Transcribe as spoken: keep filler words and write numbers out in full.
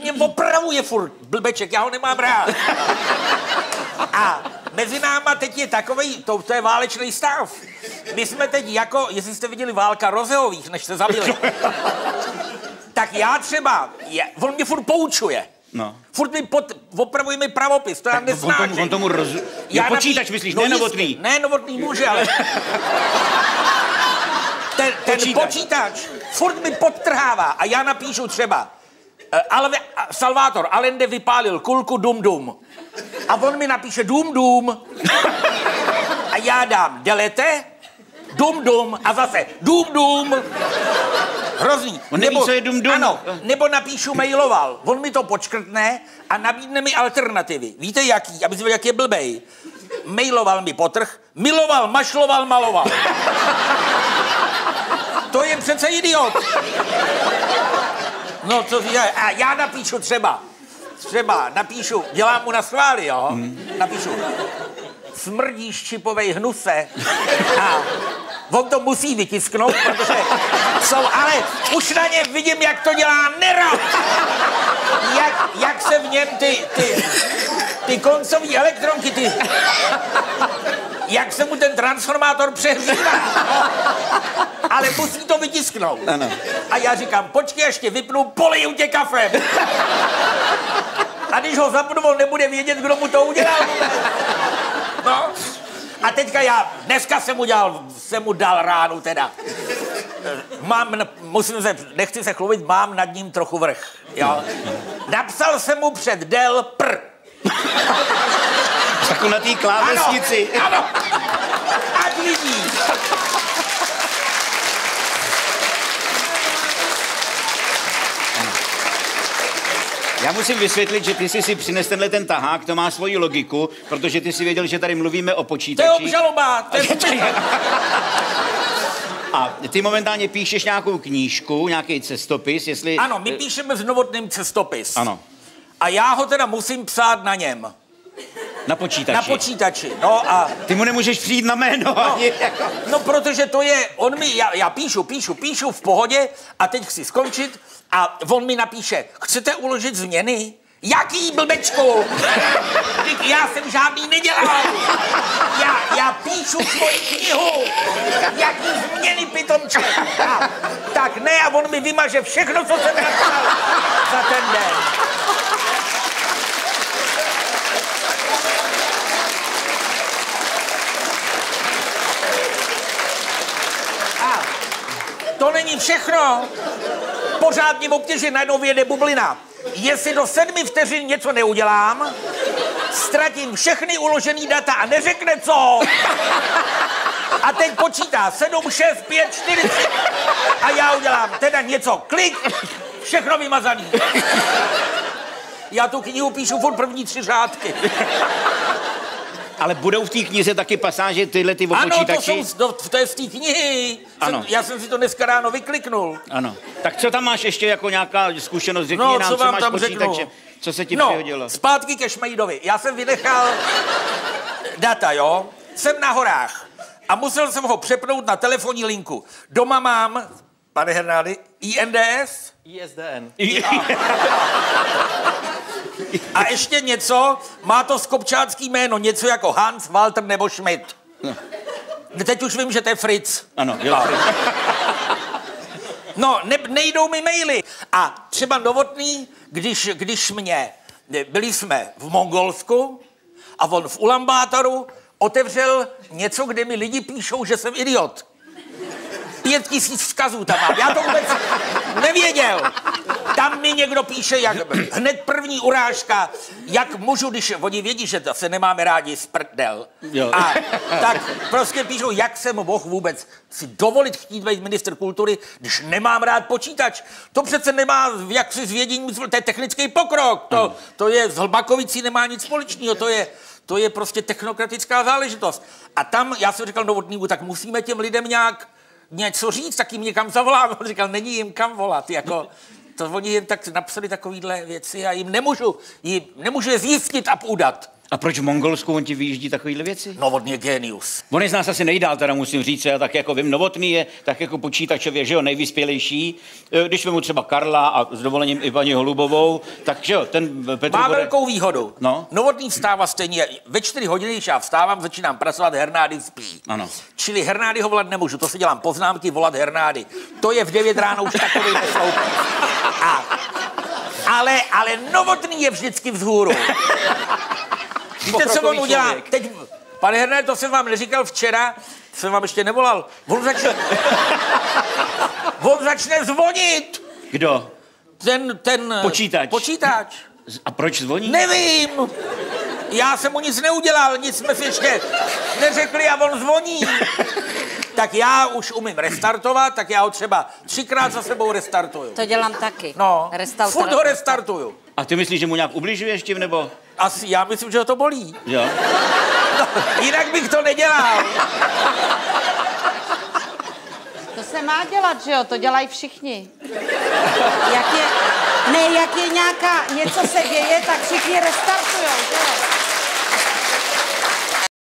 mě opravuje furt, blbeček, já ho nemám rád. A mezi náma teď je takovej, to, to je válečný stav. My jsme teď jako, jestli jste viděli Válka Rozeových, než se zabili. Tak já třeba, je, on mě furt poučuje. No. Furt mi pod, opravuje mi pravopis, to já nesnáším. On tomu, on tomu roz... Já počítač napí... myslíš, no, ne Novotný. Ne Novotný může, ale... ten ten počítač. počítač furt mi podtrhává a já napíšu třeba uh, Alve, uh, Salvátor, Allende vypálil kulku dum dum. A on mi napíše dum dum. A já dám delete, dum dum a zase dum dum. Hrozný. On neví, nebo, co je dum dum. Ano, nebo napíšu mailoval. On mi to počkrtne a nabídne mi alternativy. Víte jaký? Aby si věděl, jak je blbej. Mailoval mi potrh, miloval, mašloval, maloval. To je přece idiot. No, co si dělá? A já napíšu třeba, třeba napíšu, dělám mu na schvály, jo? Hmm. Napíšu, smrdíš čipovej hnuse. A on to musí vytisknout, protože jsou, ale už na něm vidím, jak to dělá nerad. Jak, jak se v něm ty, ty, ty koncové elektronky, ty, jak se mu ten transformátor přehřívá. Ale musí to vytisknout. Ano. A já říkám, počkej, ještě vypnu, poliju tě kafem. A když ho zapnu, on nebude vědět, kdo mu to udělal. No. A teďka já, dneska jsem mu, dělal, jsem mu dal ránu teda. Mám, musím se, nechci se chlubit, mám nad ním trochu vrch. Jo. Napsal jsem mu před del pr. Jako na té klávesnici. Ano, ano. Ať vidí. Já musím vysvětlit, že ty jsi si přines tenhle ten tahák, to má svoji logiku, protože ty si věděl, že tady mluvíme o počítači. To je obžaloba, to je A ty momentálně píšeš nějakou knížku, nějaký cestopis, jestli... Ano, my píšeme s Novotným cestopis. Ano. A já ho teda musím psát na něm. Na počítači. Na počítači, no a... Ty mu nemůžeš přijít na jméno. No, ani jako... no protože to je, on mi, já, já píšu, píšu, píšu v pohodě a teď chci skončit a on mi napíše, chcete uložit změny? Jaký blbečku? Já jsem žádný nedělal. Já, já píšu svoji knihu. Jaký změny, pitomče? A, tak ne, a on mi vymaže všechno, co jsem napsal za ten den. A to není všechno. Pořád mě obtěží, najednou vyjede bublina. Jestli do sedmi vteřin něco neudělám, ztratím všechny uložený data a neřekne co. A teď počítá sedm, šest, pět, čtyři, tři. A já udělám teda něco, klik, všechno vymazaný. Já tu knihu píšu furt první tři řádky. Ale budou v té knize taky pasáže tyhle ty o počítači? Ano, to, jsou, to, to je z té knihy. Ano. Jsem, já jsem si to dneska ráno vykliknul. Ano. Tak co tam máš ještě jako nějaká zkušenost? Řekni no, nám, co, co máš tam počítače. Řeknu. Co se ti no, přihodilo? Zpátky ke Šmejdovi. Já jsem vynechal data, jo? Jsem na horách. A musel jsem ho přepnout na telefonní linku. Doma mám, pane Hernády, I N D S? I S D N. A ještě něco, má to skopčácký jméno, něco jako Hans, Walter nebo Schmidt. No. Teď už vím, že to je Fritz. Ano, jo. No, ne, nejdou mi maily. A třeba Novotný, když, když mě, byli jsme v Mongolsku a on v Ulambátaru otevřel něco, kde mi lidi píšou, že jsem idiot. Pět tisíc vzkazů tam mám. Já to vůbec nevěděl. Tam mi někdo píše, jak hned první urážka, jak můžu, když oni vědí, že to se nemáme rádi z prdel. Jo. A tak prostě píšou, jak jsem mohl vůbec si dovolit chtít být ministr kultury, když nemám rád počítač. To přece nemá, jak si zvědění, to je technický pokrok. To, to je, s Hlbakovicí nemá nic společného, to je... To je prostě technokratická záležitost. A tam, já jsem říkal Novotnýmu, tak musíme těm lidem nějak něco říct, tak jim někam zavolám. On říkal, není jim kam volat, jako, to oni jen tak napsali takovýhle věci a jim nemůžu, jim nemůžu je zjistit a udat. A proč v Mongolsku on ti vyjíždí takovýhle věci? Novotný je genius. On je z nás asi nejdál, teda musím říct, já tak jako vím, Novotný je tak jako počítačově, že jo, nejvyspělejší. Když vemu třeba Karla a s dovolením i paní Holubovou, tak že jo, ten Petr Má Gore... velkou výhodu. No. Novotný vstává stejně. Ve čtyři hodiny, když já vstávám, začínám pracovat, Hernády spí. Ano. Čili Hernády ho volat nemůžu, to si dělám poznámky, volat Hernády. To je v devět ráno už takový nesloupý. A, ale, ale Novotný je vždycky vzhůru. Víte, co on udělá? Člověk. Teď, pane Hernáde, to jsem vám neříkal včera, jsem vám ještě nevolal. On začne, on začne zvonit. Kdo? Ten, ten... Počítač. Počítač. A proč zvoní? Nevím. Já jsem mu nic neudělal, nic jsme si ještě neřekli a on zvoní. Tak já už umím restartovat, tak já ho třeba třikrát za sebou restartuju. To dělám taky. No, Restart, furt ho restartuju. A ty myslíš, že mu nějak ubližuješ tím, nebo? Asi, já myslím, že ho to bolí. Jo. No, jinak bych to nedělal. To se má dělat, že jo? To dělají všichni. Jak je, ne, jak je nějaká, něco se děje, tak všichni restartujou, že jo?